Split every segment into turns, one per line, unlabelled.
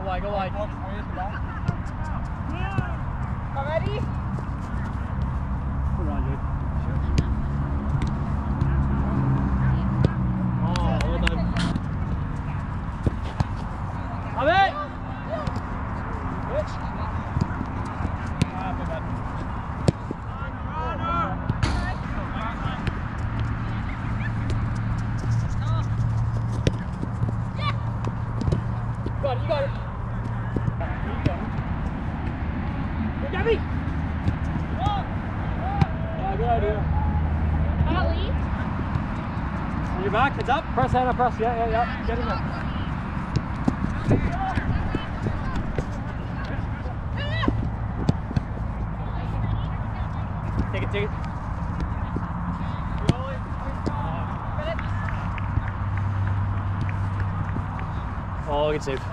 wide, go wide.
Ready?
Put it on, dude. Oh, well done. Have it! Which? You got it. Good, Gabby. Good idea.
Ollie.
On your back, heads up. Press hand up, press. Yeah. Get in there. Take it. Oh, good save.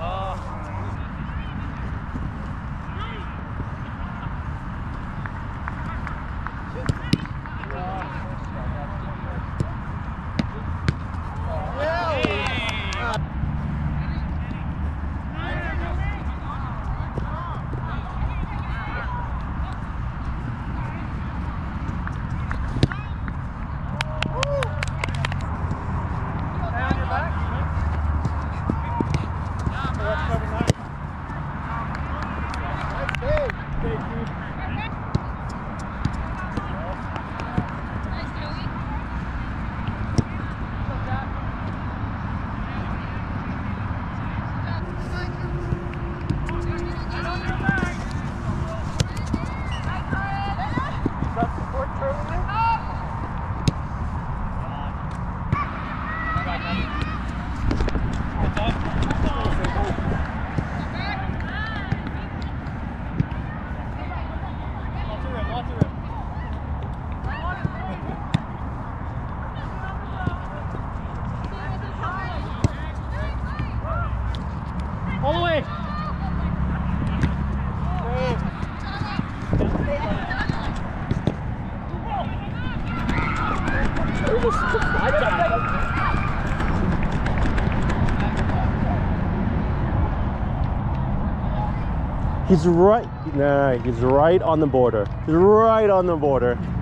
All the way.
He's right. Nah, he's right on the border. He's right on the border.